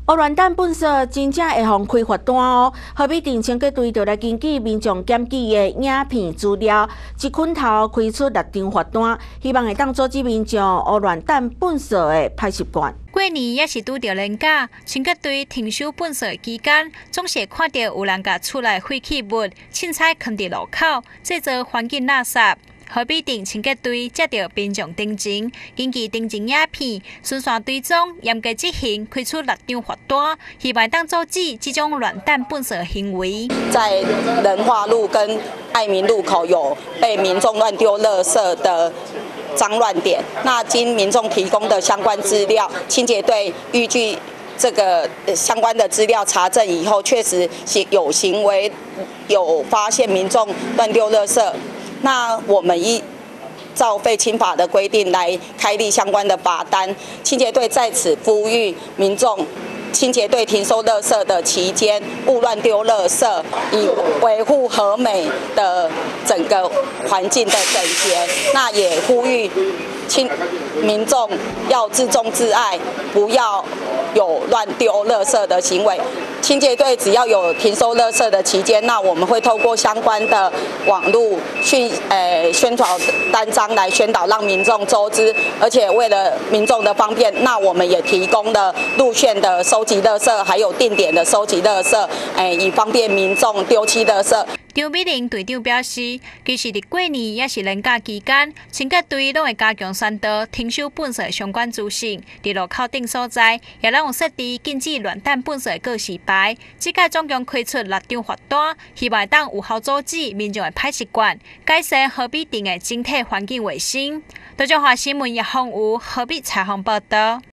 乌乱弹本色真正会互开罚单哦！河北町清洁队就来根据民众检举的影片资料，一捆头开出6张罚单，希望会当阻止民众乌乱弹本色的歹习惯。 过年也是拄着年假，清洁队停收本色期间，总是看到有人甲厝内废弃物凊彩放伫路口，制造环境垃圾。河北町清洁队接到民众定情，根据定情影片，顺线追踪，严格执行，开出6张罚单，希望当阻止这种乱弹本色行为。 在仁化路跟爱民路口有被民众乱丢垃圾的脏乱点，那经民众提供的相关资料，清洁队依据这个相关的资料查证以后，确实有行为，有发现民众乱丢垃圾。那我们依照废清法的规定来开立相关的罚单。清洁队在此呼吁民众，清洁队停收垃圾的期间勿乱丢垃圾，以维护和美的整个环境的整洁。那也呼吁民众要自重自爱，不要有乱丢垃圾的行为。清洁队只要有停收垃圾的期间，那我们会透过相关的网络宣传单张来宣导，让民众周知。而且为了民众的方便，那我们也提供了路线的收集垃圾，还有定点的收集垃圾，以方便民众丢弃垃圾。 张美玲队长表示，其实伫过年也是年假期间，清洁队拢会加强宣导停收本色相关资讯，伫路口等所在也拢有设置禁止乱弹本色告示牌。这届总共开出6张罚单，希望当有效阻止民众的歹习惯，改善河北町的整体环境卫生。中华新闻叶宏武河北采访报道。